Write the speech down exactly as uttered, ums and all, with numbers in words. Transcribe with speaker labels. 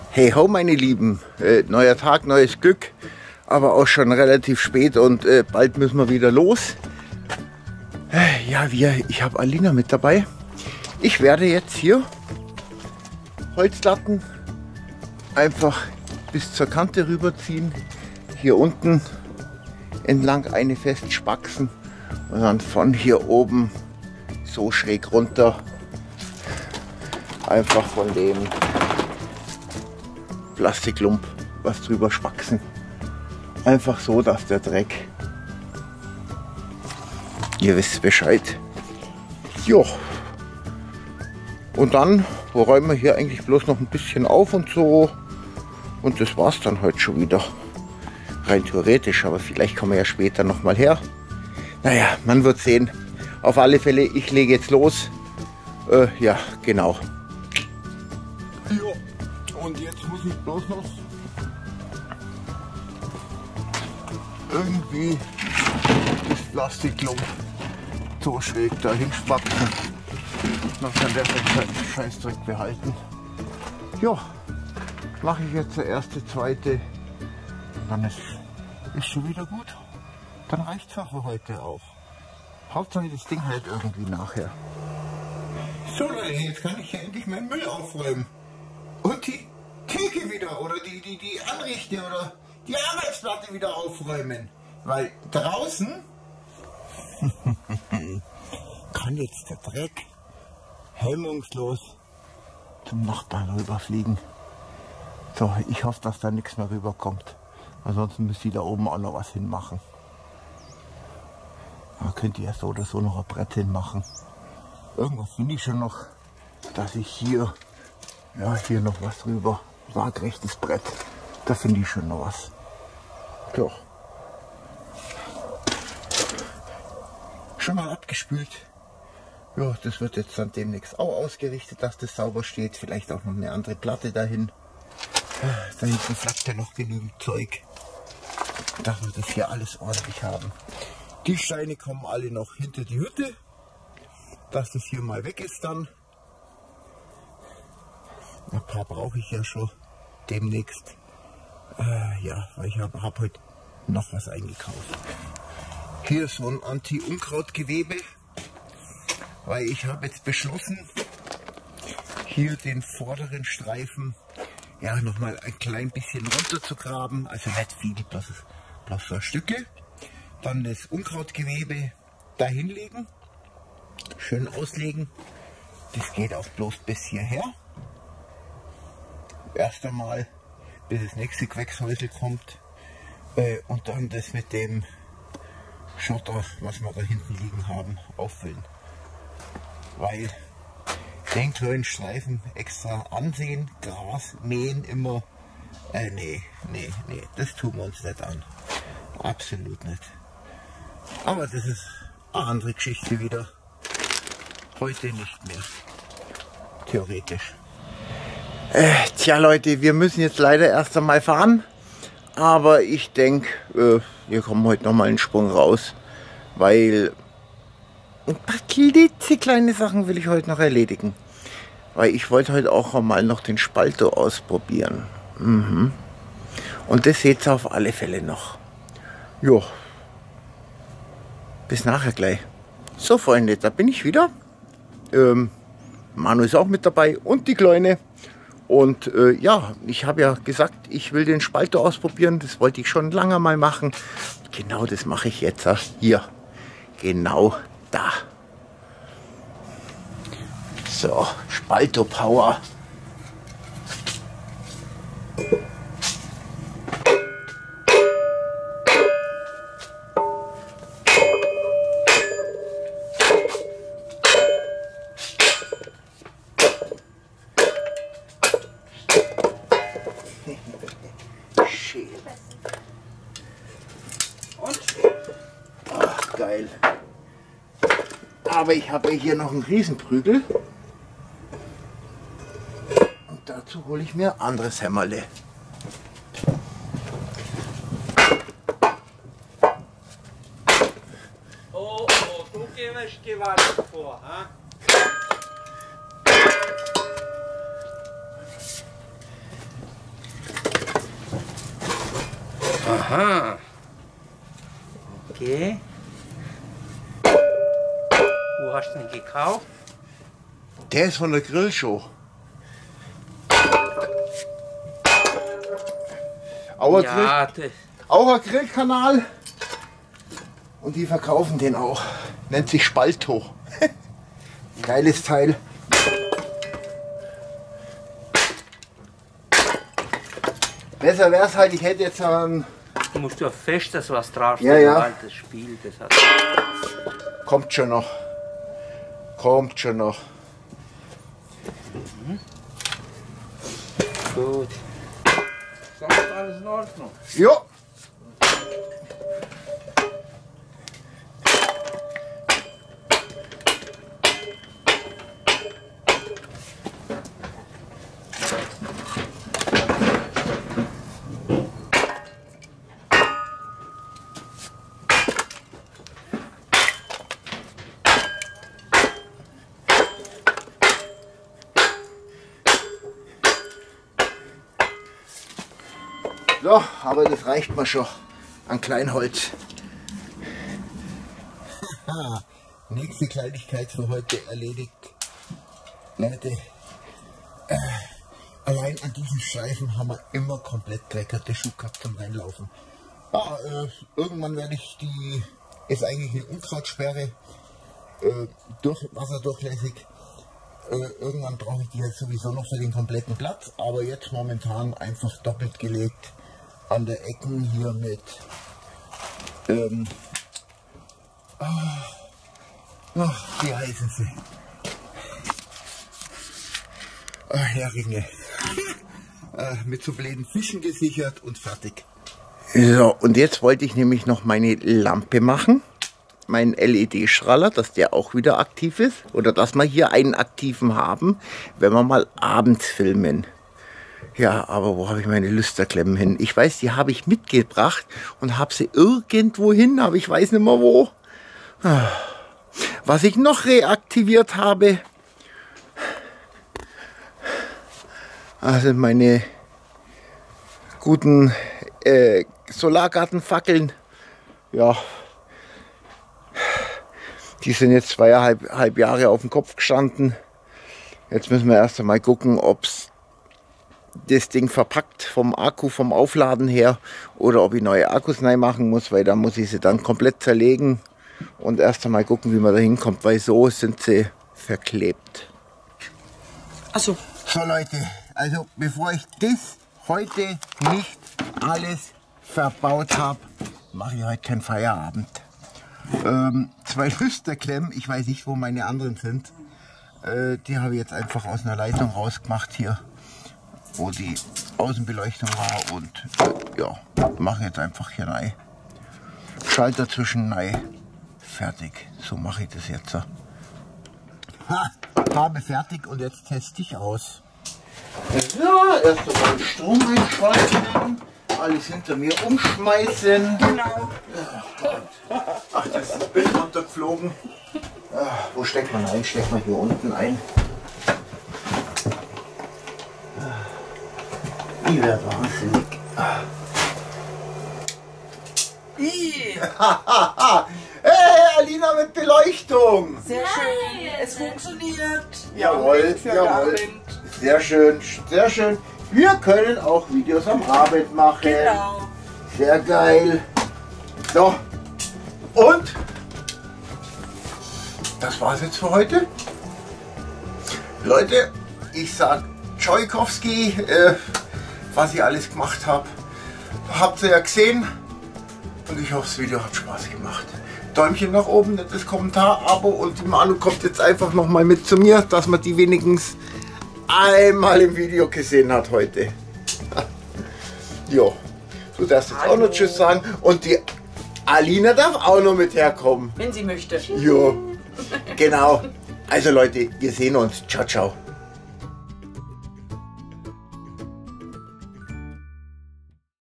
Speaker 1: Hey ho meine Lieben, äh, neuer Tag, neues Glück, aber auch schon relativ spät und äh, bald müssen wir wieder los. Äh, ja, wir, ich habe Alina mit dabei. Ich werde jetzt hier Holzlatten einfach bis zur Kante rüberziehen, hier unten entlang eine festspachsen und dann von hier oben so schräg runter einfach von dem Plastiklump was drüber spaxen. Einfach so, dass der Dreck, ihr wisst Bescheid. Jo. Und dann räumen wir hier eigentlich bloß noch ein bisschen auf und so. Und das war's dann heute schon wieder. Rein theoretisch, aber vielleicht kommen wir ja später noch mal her. Naja, man wird sehen. Auf alle Fälle, ich lege jetzt los. Äh, ja, genau. Jo. Und jetzt muss ich bloß noch irgendwie das Plastikklump so schräg dahin spacken. Dann kann der den Scheißdreck behalten. Ja, mache ich jetzt der erste, zweite. Dann ist, ist schon wieder gut. Dann reicht es auch für heute auch. Hauptsache das Ding halt irgendwie nachher. So Leute, jetzt kann ich ja endlich meinen Müll aufräumen. Und die Theke wieder oder die, die, die Anrichte oder die Arbeitsplatte wieder aufräumen. Weil draußen kann jetzt der Dreck hemmungslos zum Nachbarn rüberfliegen. So, ich hoffe, dass da nichts mehr rüberkommt. Ansonsten müsst ihr da oben auch noch was hinmachen. Da könnt ihr ja so oder so noch ein Brett hinmachen. Irgendwas finde ich schon noch, dass ich hier, ja, hier noch was drüber, waagrechtes Brett, da finde ich schon noch was. So. Schon mal abgespült. Ja, das wird jetzt dann demnächst auch ausgerichtet, dass das sauber steht. Vielleicht auch noch eine andere Platte dahin. Da hinten flackt ja noch genügend Zeug, dass wir das hier alles ordentlich haben. Die Steine kommen alle noch hinter die Hütte, dass das hier mal weg ist dann. Ein paar brauche ich ja schon demnächst. Äh, ja, weil ich habe hab heute noch was eingekauft. Hier ist so ein Anti-Unkrautgewebe, weil ich habe jetzt beschlossen, hier den vorderen Streifen ja noch mal ein klein bisschen runter zu graben, also nicht viel, bloß, bloß so ein Stücke. Dann das Unkrautgewebe dahinlegen, schön auslegen. Das geht auch bloß bis hierher. Erst einmal, bis das nächste Gewächshäusel kommt. Äh, und dann das mit dem Schotter, was wir da hinten liegen haben, auffüllen. Weil den kleinen Streifen extra ansehen, Gras mähen immer, äh, nee, nee, nee, das tun wir uns nicht an. Absolut nicht. Aber das ist eine andere Geschichte wieder. Heute nicht mehr. Theoretisch. Äh, tja Leute, wir müssen jetzt leider erst einmal fahren. Aber ich denke, äh, wir kommen heute noch mal einen Sprung raus. Weil ein paar klitzekleine Sachen will ich heute noch erledigen. Weil ich wollte heute auch mal noch den Spalto ausprobieren. Mhm. Und das seht ihr auf alle Fälle noch. Jo. Bis nachher gleich. So Freunde, da bin ich wieder. Ähm, Manu ist auch mit dabei und die Kleine. Und äh, ja, ich habe ja gesagt, ich will den Spalto ausprobieren. Das wollte ich schon lange mal machen. Genau das mache ich jetzt. Hier. Genau da. So, Spalto Power. Schön. Und? Ach, geil. Aber ich habe hier noch einen Riesenprügel. Und dazu hole ich mir anderes Hämmerle.
Speaker 2: Oh, oh, du gehst gewartet vor, ha? Aha. Okay. Wo hast du den gekauft?
Speaker 1: Der ist von der Grillshow. Auer
Speaker 2: Ja,
Speaker 1: Grill,
Speaker 2: das,
Speaker 1: Auer Grillkanal. Und die verkaufen den auch. Nennt sich Spalto. Geiles Teil. Besser wäre es halt, ich hätte jetzt einen.
Speaker 2: du musst ja fest, dass was drauf
Speaker 1: Ja, ja.
Speaker 2: weil das Spiel, das hat.
Speaker 1: Kommt schon noch. Kommt schon noch.
Speaker 2: Gut. Sonst alles in Ordnung.
Speaker 1: Jo. So, aber das reicht mir schon an Kleinholz. Nächste Kleinigkeit für heute erledigt. Leute, äh, allein an diesen Streifen haben wir immer komplett dreckerte Schuhe gehabt zum Reinlaufen. Ja, äh, irgendwann werde ich die, ist eigentlich eine Unkrautsperre, äh, durch, wasserdurchlässig. Äh, irgendwann brauche ich die jetzt sowieso noch für den kompletten Platz, aber jetzt momentan einfach doppelt gelegt. An der Ecken hier mit ähm, oh, oh, wie heißen sie? Oh, Heringe. äh, mit so bläden Fischen gesichert und fertig. So, und jetzt wollte ich nämlich noch meine Lampe machen. Meinen L E D-Strahler, dass der auch wieder aktiv ist. Oder dass wir hier einen aktiven haben, wenn wir mal abends filmen. Ja, aber wo habe ich meine Lüsterklemmen hin? Ich weiß, die habe ich mitgebracht und habe sie irgendwo hin, aber ich weiß nicht mehr wo. Was ich noch reaktiviert habe, sind meine guten äh, Solargartenfackeln. Ja, die sind jetzt zweieinhalb halb Jahre auf dem Kopf gestanden. Jetzt müssen wir erst einmal gucken, ob es das Ding verpackt vom Akku, vom Aufladen her, oder ob ich neue Akkus neu machen muss, weil da muss ich sie dann komplett zerlegen und erst einmal gucken, wie man da hinkommt, weil so sind sie verklebt.
Speaker 2: Achso.
Speaker 1: So Leute, also bevor ich das heute nicht alles verbaut habe, mache ich heute keinen Feierabend. Ähm, zwei Lüsterklemmen, ich weiß nicht, wo meine anderen sind, äh, die habe ich jetzt einfach aus einer Leitung rausgemacht hier, wo die Außenbeleuchtung war, und äh, ja, mache jetzt einfach hier rein. Schalter zwischen rein. Fertig. So mache ich das jetzt. Ha, habe fertig und jetzt teste ich aus. Ja, erst einmal den Strom einschalten, alles hinter mir umschmeißen. Genau. Ach, da ist das Bild runtergeflogen. Ach, wo steckt man ein? Steckt man hier unten ein. Ich werde wahnsinnig. Hey, Alina mit Beleuchtung!
Speaker 3: Sehr schön, es funktioniert.
Speaker 1: Jawohl, jawohl. Sehr schön, sehr schön. Wir können auch Videos am Abend machen.
Speaker 3: Genau.
Speaker 1: Sehr geil. So, und das war's jetzt für heute. Leute, ich sag Tschaikowski, äh, was ich alles gemacht habe. Habt ihr ja gesehen. Und ich hoffe, das Video hat Spaß gemacht. Däumchen nach oben, nettes Kommentar, Abo, und die Manu kommt jetzt einfach noch mal mit zu mir, dass man die wenigstens einmal im Video gesehen hat heute. Jo, du darfst jetzt auch noch Tschüss sagen, und die Alina darf auch noch mit herkommen.
Speaker 3: Wenn sie möchte.
Speaker 1: Jo, genau. Also Leute, wir sehen uns. Ciao, ciao.